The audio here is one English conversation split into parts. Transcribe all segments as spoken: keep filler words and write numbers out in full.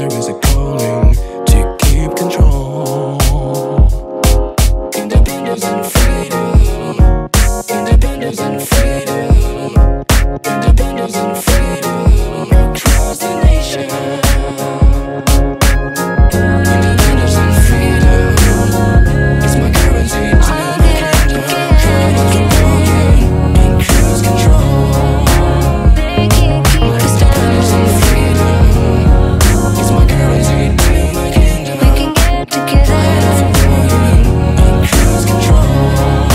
there is a calling to keep control. Independence and freedom. Independence and freedom. Independence and freedom across the nation. Independence and freedom is my currency to my kingdom. Trying to control and cruise control. Independence and freedom is my currency to my kingdom. We can get together. Trying to control and cruise control.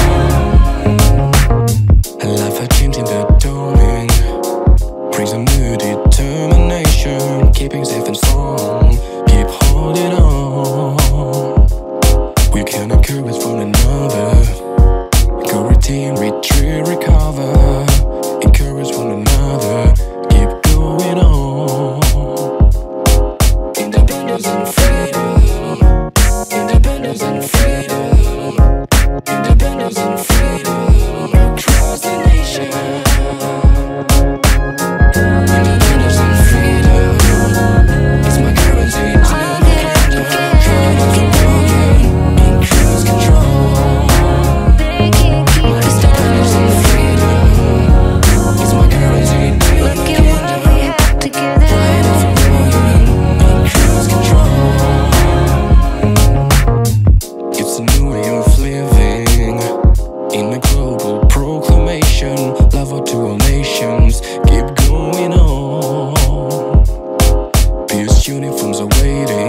A life I dreamed in the dawning brings a new determination, keeping safe and strong, keep holding on. We can encourage one another, go routine, retreat, recover. Encourage one another, keep going on. Independence and freedom. Independence and freedom. Independence and freedom across the nation. Independence and freedom is my currency to my kingdom. Trying to control and cruise control. Independence and freedom is my currency to my Look kingdom. at what we have together. Trying to control and cruise control. It's a new way of living in a global proclamation. Love to all nations, keep going on. Peace uniforms are waiting.